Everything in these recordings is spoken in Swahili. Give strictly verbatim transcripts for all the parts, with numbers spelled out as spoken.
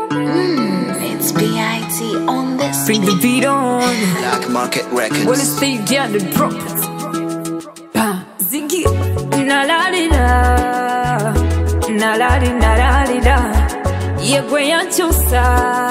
Mm, it's B I T on this. Bring the beat on. Black Market Records. Well, it's the yeah, the prophets. Ah, Ziggy. Na la di da. Na la di na la di da. Ye gwe yanchusa.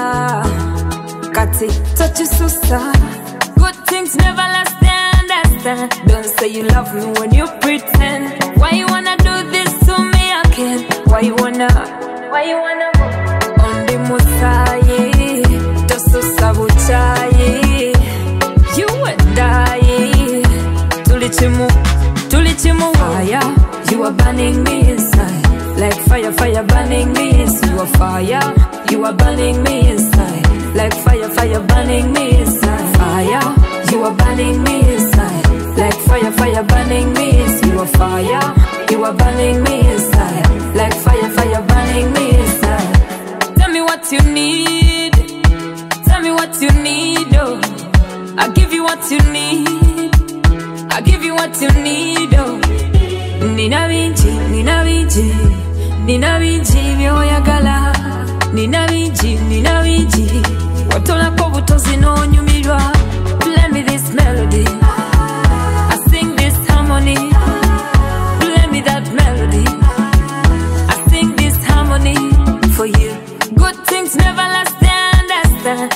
Kati tachususa. Good things never last, understand. Don't say you love me when you pretend. Why you wanna do this to me again? Why you wanna, why you wanna on the Musaye, Tosusa Buchaye. You and I, Tulichimu, Tulichimu fire. You are burning me inside, like fire, fire burning me inside. You are fire, you are burning me inside, like fire, fire burning me inside. Fire, you are burning me inside, like fire, fire burning me inside. You are fire, you are burning me inside, like fire, fire burning me inside. Tell me what you need, tell me what you need, oh. I'll give you what you need, I'll give you what you need, oh. Nina binji, Nina binji, Nina binji byoyagala. Nina binji, Nina binji, watola ko butozi no nyumirwa. Play me this melody, I sing this harmony. Play me that melody, I sing this harmony for you. Good things never last, understand.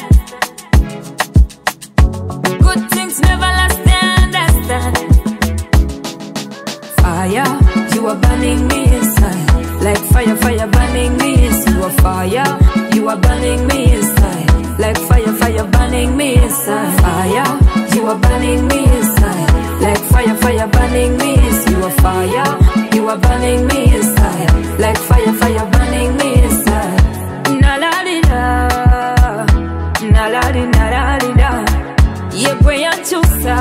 Good things never last, understand. Fire, you are burning me inside, like fire, fire burning me inside. You are fire, you are burning me inside, like fire, fire burning me inside. Fire, you are burning me inside, like fire, fire burning me inside. You are fire, you are burning me inside, like fire, fire burning me inside. Na la di da, na la di na la di da. Ye gwe yanchusa,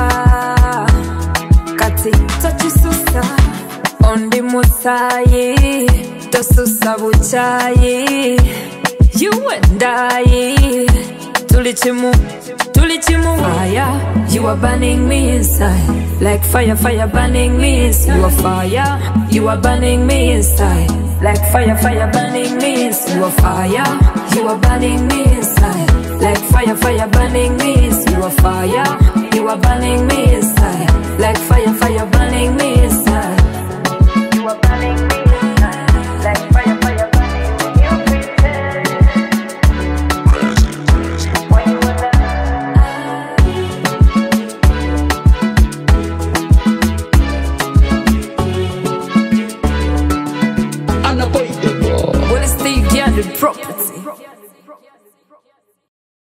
kati tachususa. On the Musaye, Tosusa Buchaye. You and I, Tulichimu, Tulichimu fire. You are burning me inside, like fire, fire burning me inside. You are fire, you are burning me inside, like fire, fire burning me inside. You are fire, you are burning me inside, like fire, fire burning me inside. You are fire, you are burning me inside, like fire, fire burning me inside. You are burning me inside, like fire, fire burning me. You pretend when you were there. Unavoidable. Well, it's the yeah, the property.